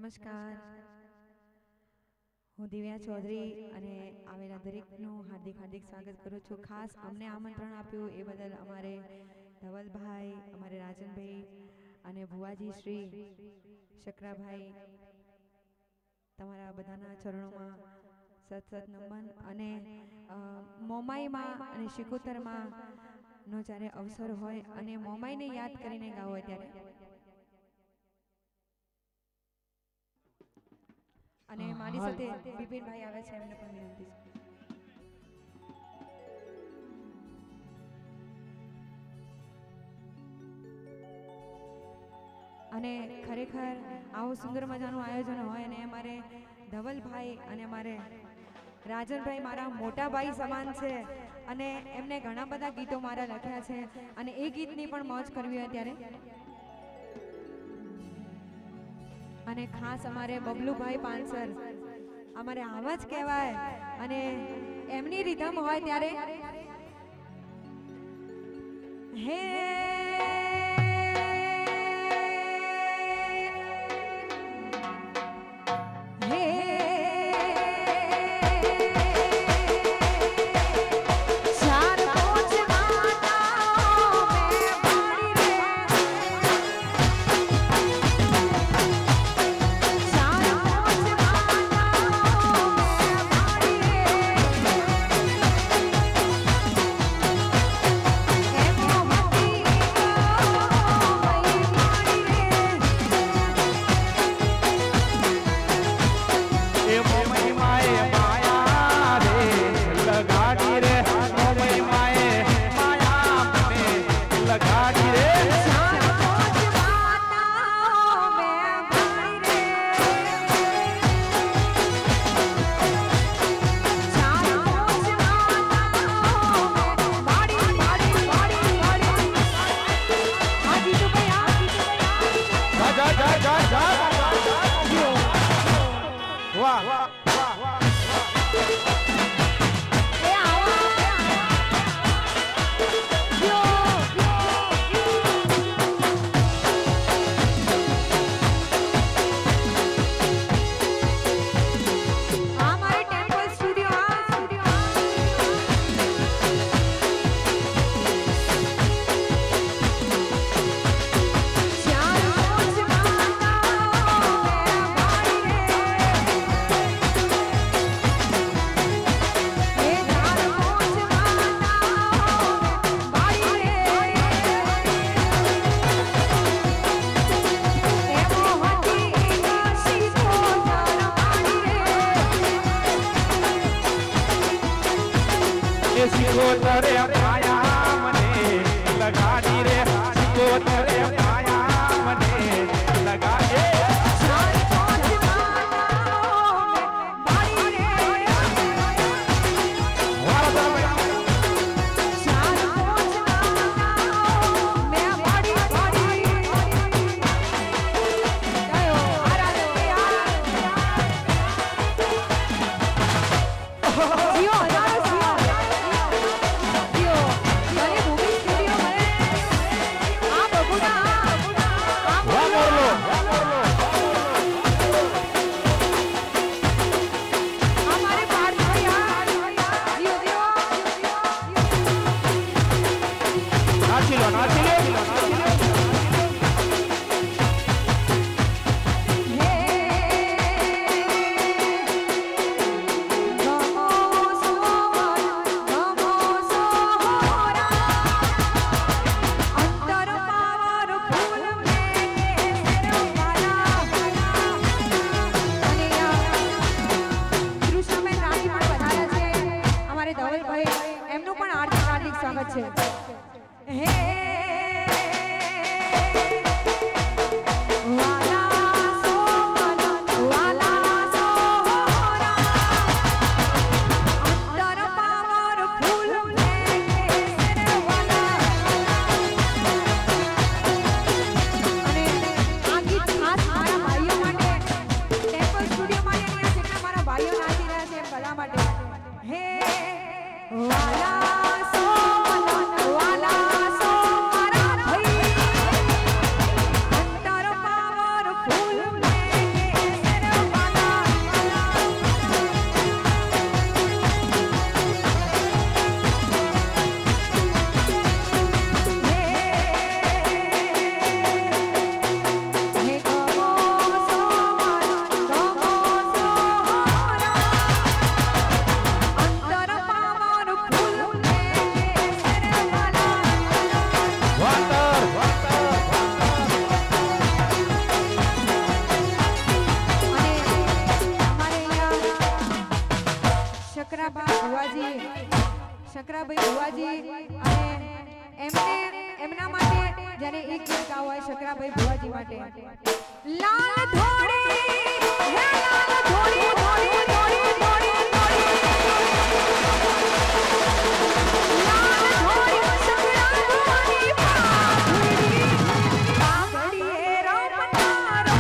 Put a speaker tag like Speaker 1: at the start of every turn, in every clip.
Speaker 1: નમસ્કાર, હું દિવ્યા ચૌધરી અને આવેલા દરેકનું હાર્દિક હાર્દિક સ્વાગત કરું છું. ખાસ અમને આમંત્રણ આપ્યું એ બદલ અમારે ધવલભાઈ, અમારે રાજનભાઈ અને ભુવાજી શ્રી શકરાભાઈ, તમારા બધાના ચરણોમાં સત નમન. અને મોમાઈમાં અને શિકોતરમાં નો જ્યારે અવસર હોય અને મોમાઈને યાદ કરીને ગાવ હોય ત્યારે અને મારી સાથે બિપિનભાઈ આવે છે, એમને પણ વિનંતી છે. અને ખરેખર આવું સુંદર મજાનું આયોજન હોય અને અમારે ધવલભાઈ અને અમારે રાજનભાઈ મારા મોટા ભાઈ સમાન છે અને એમને ઘણા બધા ગીતો મારા લખ્યા છે અને એ ગીતની પણ મોજ કરવી હોય ત્યારે અને ખાસ અમારે બબલુભાઈ પાનસર, અમારે આમ જ કહેવાય અને એમની રીધમ હોય ત્યારે હે વાલા સો શકરાભાઈ ભુવાજી અને એમના માટે જ્યારે એક ગીત ગાવું હોય શકરાભાઈ ભુવાજી માટે લાલ ધોડી હે લાલ ધોડી ધોડી ધોડી ધોડી લાલ ધોડી શકરાભાઈ પાઘડી પાઘડી રમનારો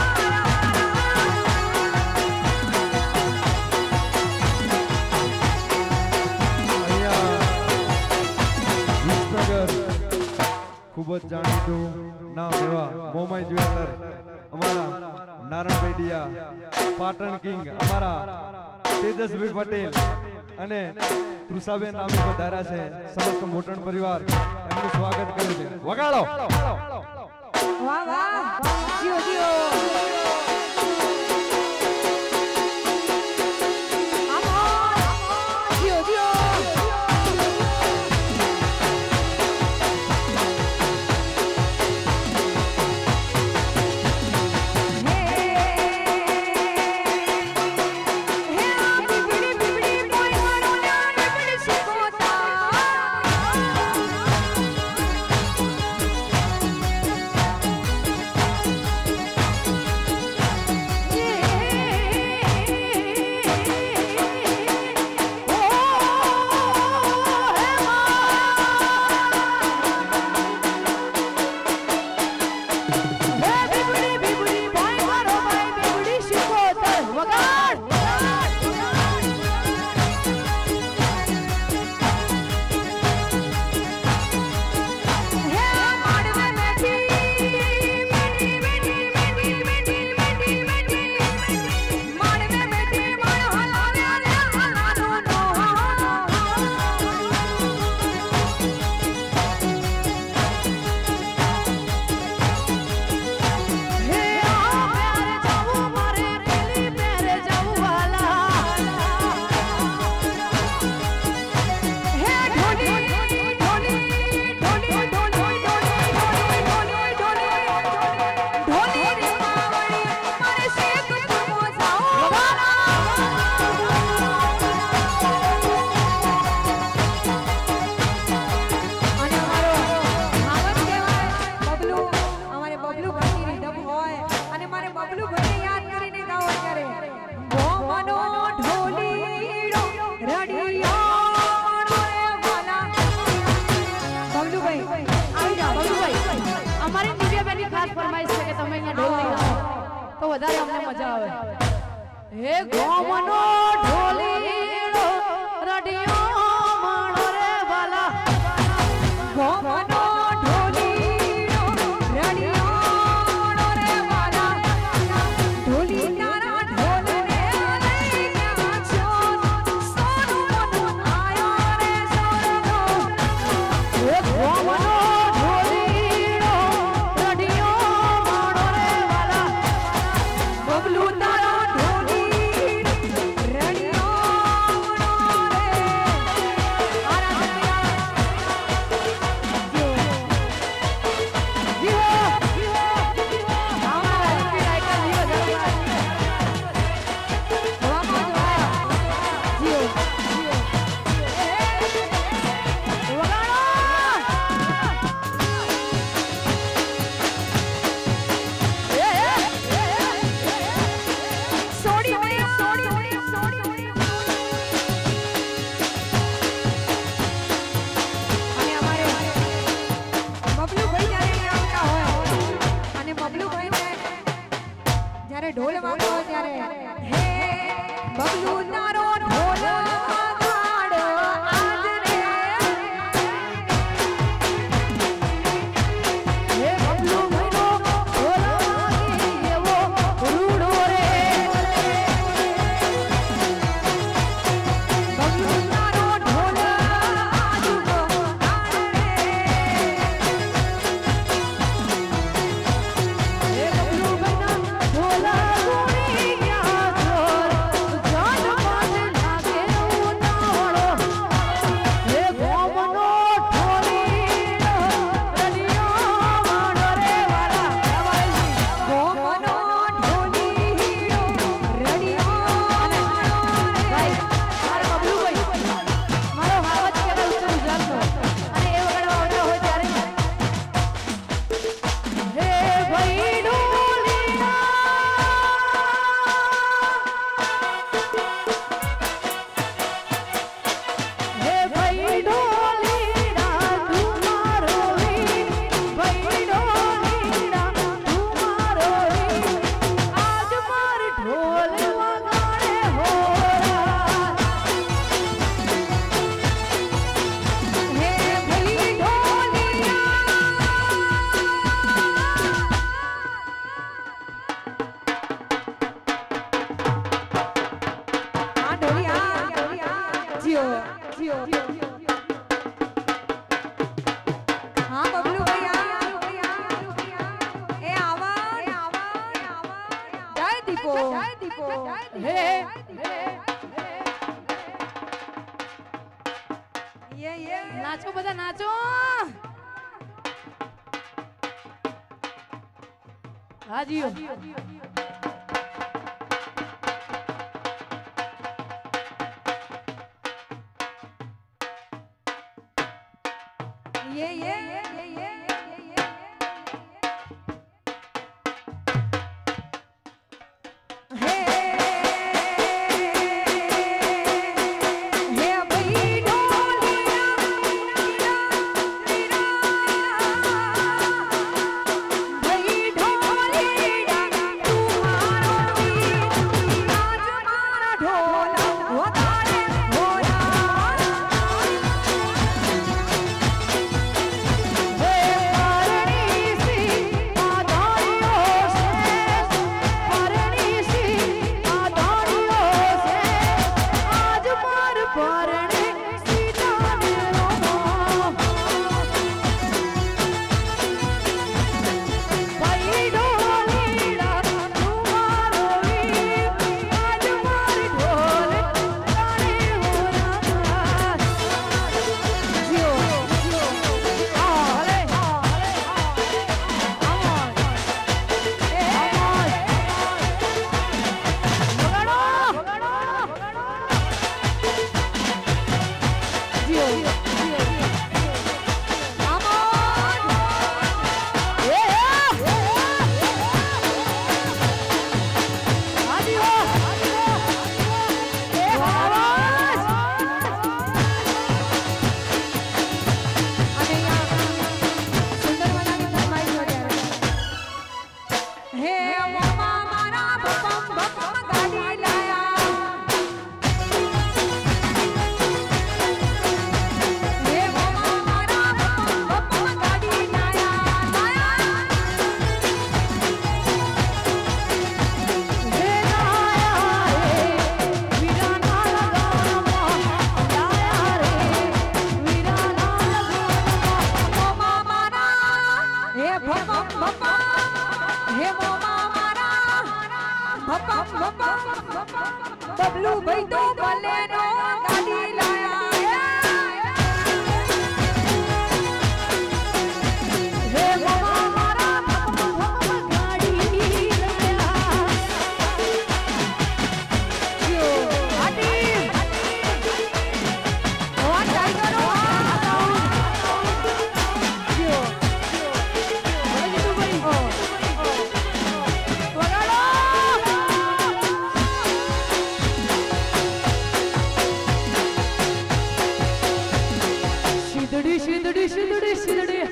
Speaker 2: ખૂબ જ જાણીતું નામ એવા મોમાઈ જ્વેલર અમારા નારાયણભાઈ ડિયા, પાટણ કિંગ અમારા તેજસભાઈ પટેલ અને તૃષાબેન નામે પધાર્યા છે. સમસ્ત મોટણ પરિવાર એમનું સ્વાગત કર્યું છે. વગાડો.
Speaker 1: વાહ વાહ જીઓ જીઓ વધારે અમને મજા આવે. હે ગોમનો ઢોલીડો રડિયો માણો રે વાલા ગોમનો ઢોલીડો રડિયો માણો રે વાલા ઢોલી તારા ઢોલને લઈ ગયા છો સોનું મનું આયો રે સોનો હે ગોમનો ઢોલીડો રડિયો માણો રે વાલા બબલુ તારો ઢોલી રડિયો ઢોલ વાગતો ત્યારે હે બબલુ તારો ઢોલ વગાડ આજ રે હે બબલુ મહિનો ઢોલ વાગી એવો રૂડો રે બબલુ તારો ઢોલ આજ વગાડ રે હે બબલુ મહિનો ઢોલ हाँ बबलू भैया ए आवा जय दीपो हे ये
Speaker 3: नाचो बधा नाचो हाजियो
Speaker 1: ये बबलू भाई तो बलेनो गाड़ी लाया हे मामा मारा गाड़ी लाया यो आटी ओ टाइगर यो बबलू भाई શીદડી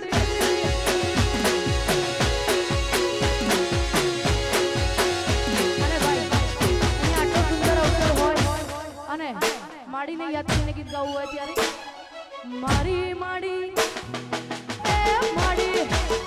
Speaker 1: અને ભાઈ અહીંયા આટલો સુંદર અવસર હોય અને માડીને યાદ કરીને ગીત ગાવું હોય ત્યારે મારી માડી એ માડી